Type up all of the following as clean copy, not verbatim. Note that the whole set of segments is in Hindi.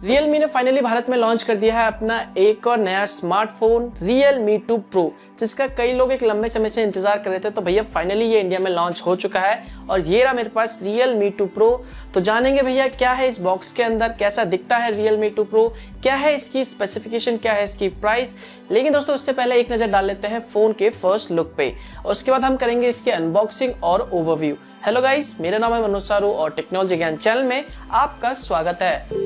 Realme ने फाइनली भारत में लॉन्च कर दिया है अपना एक और नया स्मार्टफोन Realme 2 Pro, जिसका कई लोग एक लंबे समय से इंतजार कर रहे थे। तो भैया फाइनली ये इंडिया में लॉन्च हो चुका है और ये रहा मेरे पास Realme 2 Pro। तो जानेंगे भैया क्या है इस बॉक्स के अंदर, कैसा दिखता है Realme 2 Pro, क्या है इसकी स्पेसिफिकेशन, क्या है इसकी प्राइस। लेकिन दोस्तों उससे पहले एक नज़र डाल लेते हैं फ़ोन के फर्स्ट लुक पे और उसके बाद हम करेंगे इसकी अनबॉक्सिंग और ओवरव्यू। हेलो गाइस, मेरा नाम है मनोज सारू और टेक्नोलॉजी ज्ञान चैनल में आपका स्वागत है।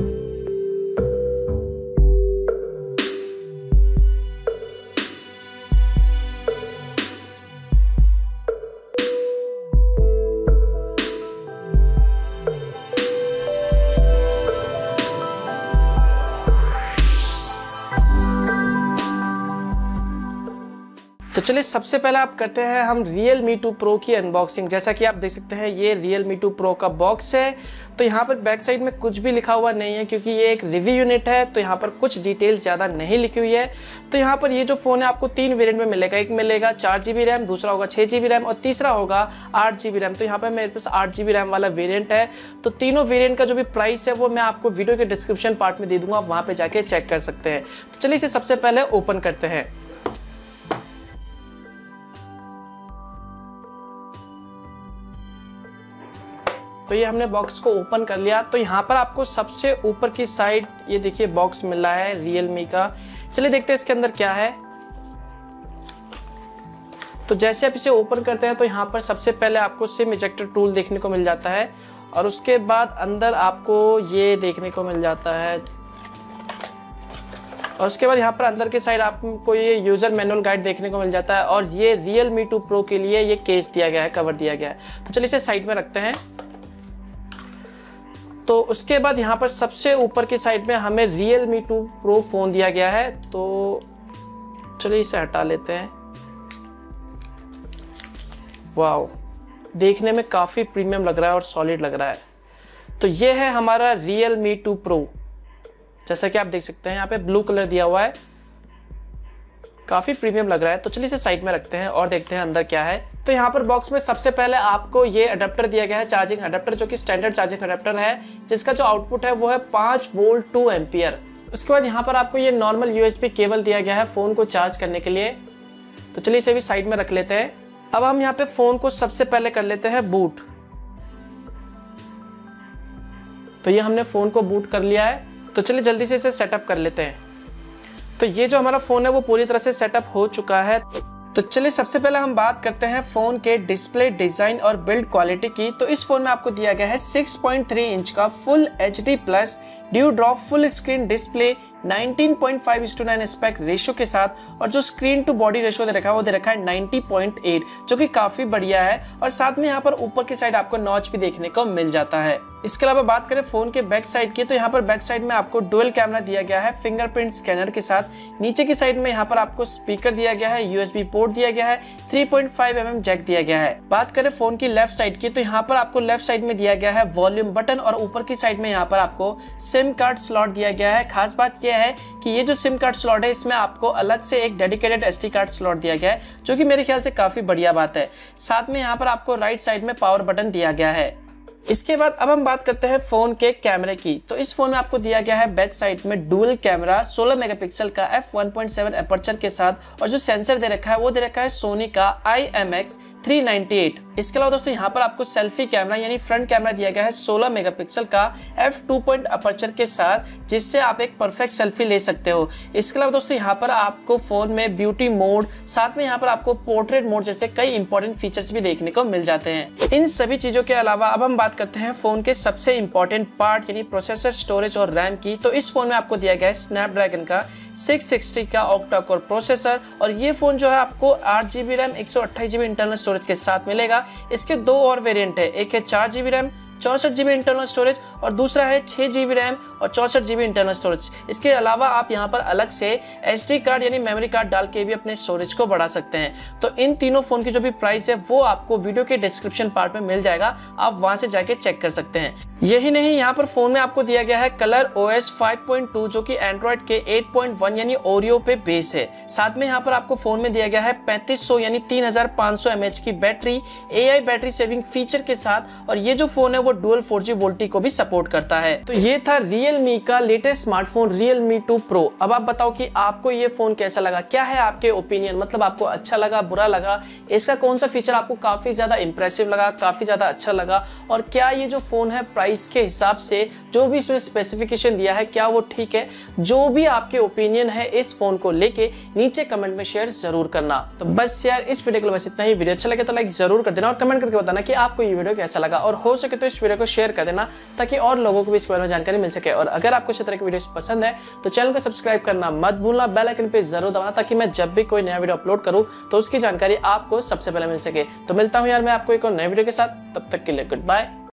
तो चलिए सबसे पहले आप करते हैं हम Realme 2 Pro की अनबॉक्सिंग। जैसा कि आप देख सकते हैं ये Realme 2 Pro का बॉक्स है। तो यहाँ पर बैक साइड में कुछ भी लिखा हुआ नहीं है क्योंकि ये एक रिव्यू यूनिट है, तो यहाँ पर कुछ डिटेल्स ज़्यादा नहीं लिखी हुई है। तो यहाँ पर ये जो फ़ोन है आपको 3 वेरिएंट में मिलेगा। एक मिलेगा 4GB रैम, दूसरा होगा 6GB रैम और तीसरा होगा 8GB रैम। तो यहाँ पर मेरे पास 8GB रैम वाला वेरियंट है। तो तीनों वेरियंट का जो भी प्राइस है वो मैं आपको वीडियो के डिस्क्रिप्शन पार्ट में दे दूँगा, वहाँ पर जाके चेक कर सकते हैं। तो चलिए इसे सबसे पहले ओपन करते हैं। तो ये हमने बॉक्स को ओपन कर लिया। तो यहाँ पर आपको सबसे ऊपर की साइड ये देखिए बॉक्स मिल रहा है Realme का। चलिए देखते हैं इसके अंदर क्या है। तो जैसे आप इसे ओपन करते हैं तो यहाँ पर सबसे पहले आपको सिम इजेक्टर टूल देखने को मिल जाता है और उसके बाद अंदर आपको ये देखने को मिल जाता है और उसके बाद यहाँ पर अंदर की साइड आपको ये यूज़र मैनुअल गाइड देखने को मिल जाता है और ये Realme 2 Pro के लिए ये केस दिया गया है, कवर दिया गया है। तो चलिए इसे साइड में रखते हैं। तो उसके बाद यहाँ पर सबसे ऊपर की साइड में हमें Realme 2 Pro फ़ोन दिया गया है। तो चलिए इसे हटा लेते हैं। वाओ, देखने में काफ़ी प्रीमियम लग रहा है और सॉलिड लग रहा है। तो ये है हमारा Realme 2 Pro। जैसा कि आप देख सकते हैं यहाँ पे ब्लू कलर दिया हुआ है, काफ़ी प्रीमियम लग रहा है। तो चलिए इसे साइड में रखते हैं और देखते हैं अंदर क्या है। तो यहाँ पर बॉक्स में सबसे पहले आपको ये अडेप्टर दिया गया है, चार्जिंग अडेप्टर, जो कि स्टैंडर्ड चार्जिंग अडेप्टर है, जिसका जो आउटपुट है वो है 5 वोल्ट 2 एम्पियर। उसके बाद यहाँ पर आपको ये नॉर्मल USB केबल दिया गया है फ़ोन को चार्ज करने के लिए। तो चलिए इसे भी साइड में रख लेते हैं। अब हम यहाँ पे फ़ोन को सबसे पहले कर लेते हैं बूट। तो ये हमने फ़ोन को बूट कर लिया है। तो चलिए जल्दी से इसे सेटअप कर लेते हैं। तो ये जो हमारा फ़ोन है वो पूरी तरह से सेटअप हो चुका है। तो चलिए सबसे पहले हम बात करते हैं फ़ोन के डिस्प्ले, डिज़ाइन और बिल्ड क्वालिटी की। तो इस फ़ोन में आपको दिया गया है 6.3 इंच का full HD plus dew drop full screen display 19.5:9 aspect ratio के साथ, और जो स्क्रीन टू बॉडी रेशियो दे रखा है वो दे रखा है 90.8, जो कि काफ़ी बढ़िया है। और साथ में यहाँ पर ऊपर की साइड आपको नॉच भी देखने को मिल जाता है। इसके अलावा बात करें फ़ोन के बैक साइड की, तो यहाँ पर बैक साइड में आपको डुअल कैमरा दिया गया है फिंगरप्रिंट स्कैनर के साथ। नीचे की साइड में यहाँ पर आपको स्पीकर दिया गया है, USB पोर्ट दिया गया है, 3.5mm जैक दिया गया है। बात करें फ़ोन की लेफ्ट साइड की, तो यहाँ पर आपको लेफ्ट साइड में दिया गया है वॉल्यूम बटन और ऊपर की साइड में यहाँ पर आपको सिम कार्ड स्लॉट दिया गया है। खास बात यह है कि ये जो सिम कार्ड स्लॉट है इसमें आपको अलग से एक डेडिकेटेड SD कार्ड स्लॉट दिया गया है, जो कि मेरे ख्याल से काफ़ी बढ़िया बात है। साथ में यहाँ पर आपको राइट साइड में पावर बटन दिया गया है। इसके बाद अब हम बात करते हैं फ़ोन के कैमरे की। तो इस फ़ोन में आपको दिया गया है बैक साइड में डुअल कैमरा 16 मेगापिक्सल का f1.7 एपर्चर के साथ, और जो सेंसर दे रखा है वो दे रखा है सोनी का IMX398। इसके अलावा दोस्तों यहाँ पर आपको सेल्फी कैमरा यानी फ्रंट कैमरा दिया गया है 16 मेगापिक्सल का f2. अपर्चर के साथ, जिससे आप एक परफेक्ट सेल्फी ले सकते हो। इसके अलावा दोस्तों यहाँ पर आपको फ़ोन में ब्यूटी मोड, साथ में यहाँ पर आपको पोर्ट्रेट मोड जैसे कई इंपॉर्टेंट फीचर्स भी देखने को मिल जाते हैं। इन सभी चीज़ों के अलावा अब हम बात करते हैं फ़ोन के सबसे इंपॉर्टेंट पार्ट यानी प्रोसेसर, स्टोरेज और रैम की। तो इस फ़ोन में आपको दिया गया है स्नैपड्रैगन का 660 का ऑक्टा कोर प्रोसेसर, और ये फ़ोन जो है आपको 8GB RAM 128GB internal storage के साथ मिलेगा। इसके 2 और वेरिएंट है, एक है 4GB RAM 64GB internal storage और दूसरा है 6GB रैम और 64GB इंटरनल स्टोरेज। इसके अलावा आप यहाँ पर अलग से SD कार्ड यानी मेमोरी कार्ड डाल के भी अपने स्टोरेज को बढ़ा सकते हैं। तो इन तीनों फ़ोन की जो भी प्राइस है वो आपको वीडियो के डिस्क्रिप्शन पार्ट में मिल जाएगा, आप वहाँ से जाके चेक कर सकते हैं। यही नहीं, यहाँ पर फ़ोन में आपको दिया गया है कलर OS 5.2 जो कि एंड्रॉयड के 8.1 यानी ओरियो पे बेस है। साथ में यहाँ पर आपको फ़ोन में दिया गया है 3500 यानी 3500 mAh की battery AI battery saving feature के साथ, और ये जो फ़ोन है वो डुअल 4G वोल्टी को भी सपोर्ट करता है। तो ये था Realme का लेटेस्ट स्मार्टफोन Realme 2 Pro। अब आप बताओ कि आपको ये फोन कैसा लगा, क्या है आपके ओपिनियन, मतलब आपको अच्छा लगा, बुरा लगा, इसका कौन सा फीचर आपको काफी ज्यादा इंप्रेसिव लगा, काफी ज्यादा अच्छा लगा, और क्या ये जो फोन है प्राइस के हिसाब से जो भी इसमें स्पेसिफिकेशन दिया है क्या वो ठीक है। जो भी आपके ओपिनियन है इस फोन को लेके नीचे कमेंट में शेयर जरूर करना। तो बस यार इस वीडियो के लिए बस इतना ही। वीडियो अच्छा लगे तो लाइक जरूर कर देना और कमेंट करके बताना कि आपको ये वीडियो कैसा लगा, और हो सके तो इस वीडियो को शेयर कर देना ताकि और लोगों को भी इसके बारे में जानकारी मिल सके। और अगर आपको इस तरह की वीडियोस पसंद है तो चैनल को सब्सक्राइब करना मत भूलना, बेल आइकन पे जरूर दबाना ताकि मैं जब भी कोई नया वीडियो अपलोड करूं तो उसकी जानकारी आपको सबसे पहले मिल सके। तो मिलता हूं यार मैं आपको एक और नए वीडियो के साथ, तब तक के लिए गुड बाय।